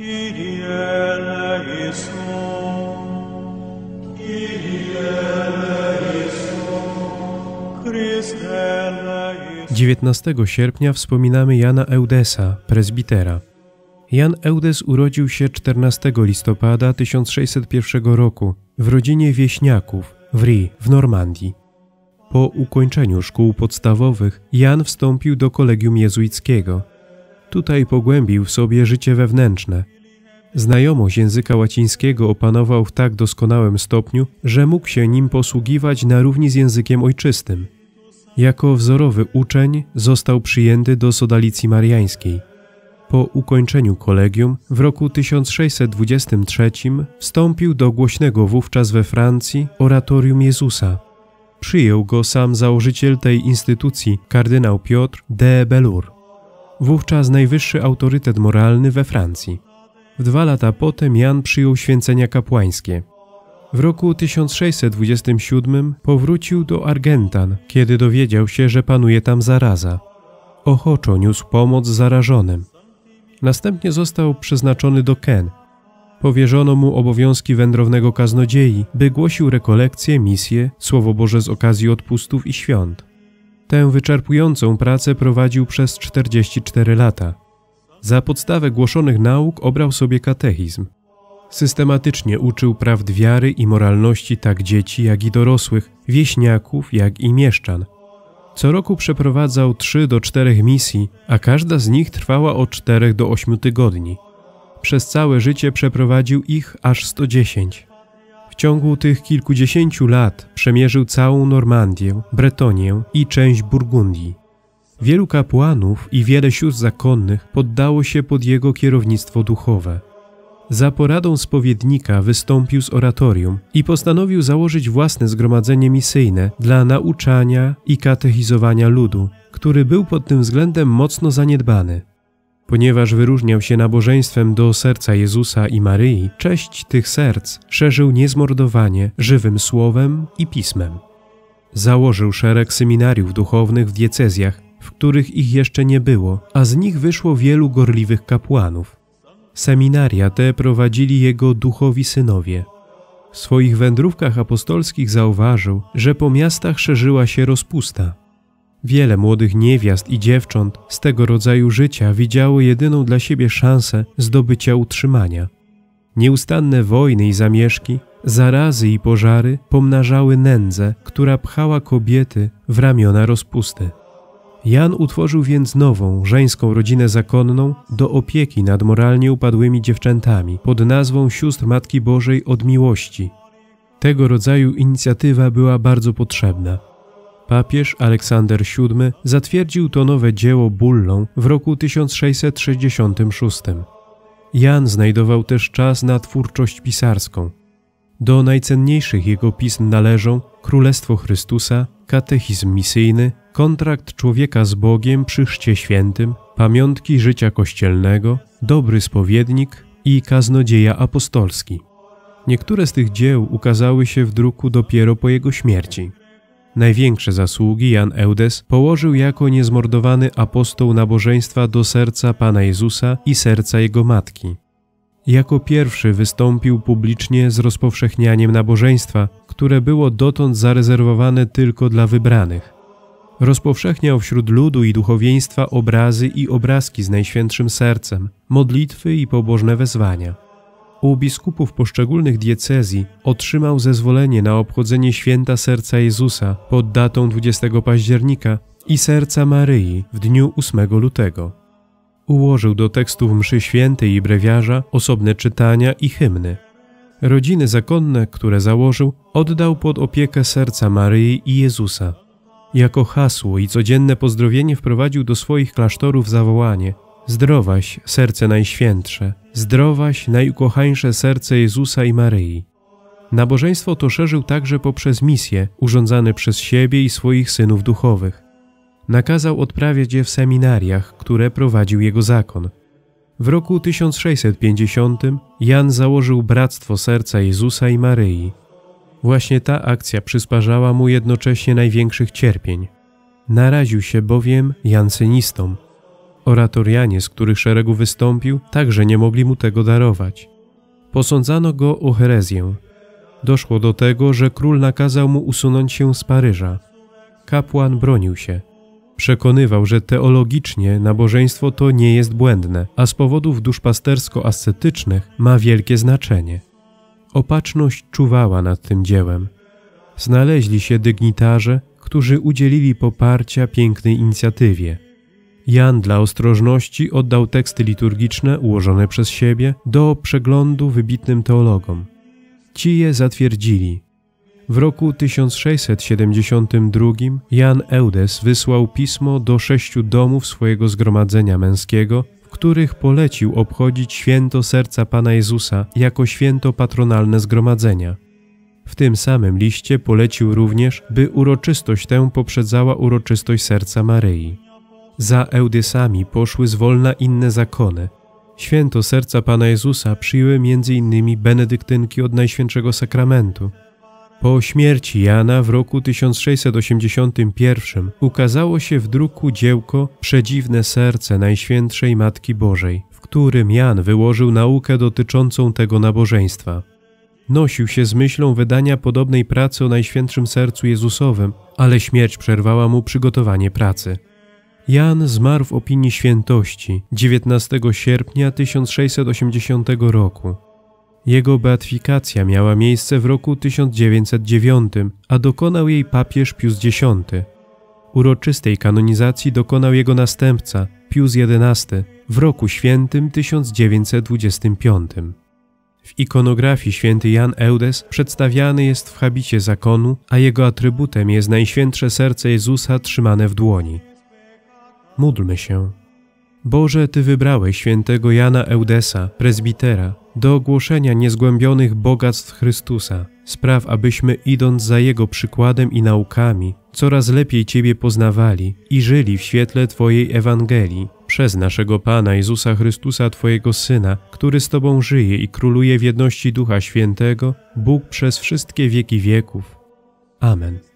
Chryste 19 sierpnia wspominamy Jana Eudesa, prezbitera. Jan Eudes urodził się 14 listopada 1601 roku w rodzinie wieśniaków w Ries w Normandii. Po ukończeniu szkół podstawowych Jan wstąpił do kolegium jezuickiego. Tutaj pogłębił w sobie życie wewnętrzne. Znajomość języka łacińskiego opanował w tak doskonałym stopniu, że mógł się nim posługiwać na równi z językiem ojczystym. Jako wzorowy uczeń został przyjęty do sodalicji mariańskiej. Po ukończeniu kolegium w roku 1623 wstąpił do głośnego wówczas we Francji oratorium Jezusa. Przyjął go sam założyciel tej instytucji, kardynał Piotr de Belur, wówczas najwyższy autorytet moralny we Francji. W 2 lata potem Jan przyjął święcenia kapłańskie. W roku 1627 powrócił do Argentan, kiedy dowiedział się, że panuje tam zaraza. Ochoczo niósł pomoc zarażonym. Następnie został przeznaczony do Caen. Powierzono mu obowiązki wędrownego kaznodziei, by głosił rekolekcje, misje, Słowo Boże z okazji odpustów i świąt. Tę wyczerpującą pracę prowadził przez 44 lata. Za podstawę głoszonych nauk obrał sobie katechizm. Systematycznie uczył prawd wiary i moralności tak dzieci, jak i dorosłych, wieśniaków, jak i mieszczan. Co roku przeprowadzał 3 do 4 misji, a każda z nich trwała od 4 do 8 tygodni. Przez całe życie przeprowadził ich aż 110. W ciągu tych kilkudziesięciu lat przemierzył całą Normandię, Bretonię i część Burgundii. Wielu kapłanów i wiele sióstr zakonnych poddało się pod jego kierownictwo duchowe. Za poradą spowiednika wystąpił z oratorium i postanowił założyć własne zgromadzenie misyjne dla nauczania i katechizowania ludu, który był pod tym względem mocno zaniedbany. Ponieważ wyróżniał się nabożeństwem do serca Jezusa i Maryi, cześć tych serc szerzył niezmordowanie żywym słowem i pismem. Założył szereg seminariów duchownych w diecezjach, w których ich jeszcze nie było, a z nich wyszło wielu gorliwych kapłanów. Seminaria te prowadzili jego duchowi synowie. W swoich wędrówkach apostolskich zauważył, że po miastach szerzyła się rozpusta. Wiele młodych niewiast i dziewcząt z tego rodzaju życia widziało jedyną dla siebie szansę zdobycia utrzymania. Nieustanne wojny i zamieszki, zarazy i pożary pomnażały nędzę, która pchała kobiety w ramiona rozpusty. Jan utworzył więc nową, żeńską rodzinę zakonną do opieki nad moralnie upadłymi dziewczętami pod nazwą Sióstr Matki Bożej od Miłości. Tego rodzaju inicjatywa była bardzo potrzebna. Papież Aleksander VII zatwierdził to nowe dzieło bullą w roku 1666. Jan znajdował też czas na twórczość pisarską. Do najcenniejszych jego pism należą Królestwo Chrystusa, Katechizm misyjny, Kontrakt człowieka z Bogiem przy Chrzcie Świętym, Pamiątki życia kościelnego, Dobry spowiednik i Kaznodzieja apostolski. Niektóre z tych dzieł ukazały się w druku dopiero po jego śmierci. Największe zasługi Jan Eudes położył jako niezmordowany apostoł nabożeństwa do serca Pana Jezusa i serca Jego Matki. Jako pierwszy wystąpił publicznie z rozpowszechnianiem nabożeństwa, które było dotąd zarezerwowane tylko dla wybranych. Rozpowszechniał wśród ludu i duchowieństwa obrazy i obrazki z Najświętszym Sercem, modlitwy i pobożne wezwania. U biskupów poszczególnych diecezji otrzymał zezwolenie na obchodzenie święta Serca Jezusa pod datą 20 października i Serca Maryi w dniu 8 lutego. Ułożył do tekstów mszy świętej i brewiarza osobne czytania i hymny. Rodziny zakonne, które założył, oddał pod opiekę Serca Maryi i Jezusa. Jako hasło i codzienne pozdrowienie wprowadził do swoich klasztorów zawołanie: zdrowaś, serce najświętsze, zdrowaś, najukochańsze serce Jezusa i Maryi. Nabożeństwo to szerzył także poprzez misje urządzane przez siebie i swoich synów duchowych. Nakazał odprawiać je w seminariach, które prowadził jego zakon. W roku 1650 Jan założył Bractwo Serca Jezusa i Maryi. Właśnie ta akcja przysparzała mu jednocześnie największych cierpień. Naraził się bowiem jansenistom. Oratorianie, z których szeregu wystąpił, także nie mogli mu tego darować. Posądzano go o herezję. Doszło do tego, że król nakazał mu usunąć się z Paryża. Kapłan bronił się. Przekonywał, że teologicznie nabożeństwo to nie jest błędne, a z powodów duszpastersko-ascetycznych ma wielkie znaczenie. Opatrzność czuwała nad tym dziełem. Znaleźli się dygnitarze, którzy udzielili poparcia pięknej inicjatywie. Jan dla ostrożności oddał teksty liturgiczne ułożone przez siebie do przeglądu wybitnym teologom. Ci je zatwierdzili. W roku 1672 Jan Eudes wysłał pismo do 6 domów swojego zgromadzenia męskiego, w których polecił obchodzić święto Serca Pana Jezusa jako święto patronalne zgromadzenia. W tym samym liście polecił również, by uroczystość tę poprzedzała uroczystość Serca Maryi. Za Eudesami poszły zwolna inne zakony. Święto Serca Pana Jezusa przyjęły m.in. benedyktynki od Najświętszego Sakramentu. Po śmierci Jana w roku 1681 ukazało się w druku dziełko Przedziwne serce Najświętszej Matki Bożej, w którym Jan wyłożył naukę dotyczącą tego nabożeństwa. Nosił się z myślą wydania podobnej pracy o Najświętszym Sercu Jezusowym, ale śmierć przerwała mu przygotowanie pracy. Jan zmarł w opinii świętości 19 sierpnia 1680 roku. Jego beatyfikacja miała miejsce w roku 1909, a dokonał jej papież Pius X. Uroczystej kanonizacji dokonał jego następca, Pius XI, w roku świętym 1925. W ikonografii święty Jan Eudes przedstawiany jest w habicie zakonu, a jego atrybutem jest Najświętsze Serce Jezusa trzymane w dłoni. Módlmy się. Boże, Ty wybrałeś świętego Jana Eudesa, prezbitera, do ogłoszenia niezgłębionych bogactw Chrystusa. Spraw, abyśmy idąc za Jego przykładem i naukami, coraz lepiej Ciebie poznawali i żyli w świetle Twojej Ewangelii, przez naszego Pana Jezusa Chrystusa, Twojego Syna, który z Tobą żyje i króluje w jedności Ducha Świętego, Bóg przez wszystkie wieki wieków. Amen.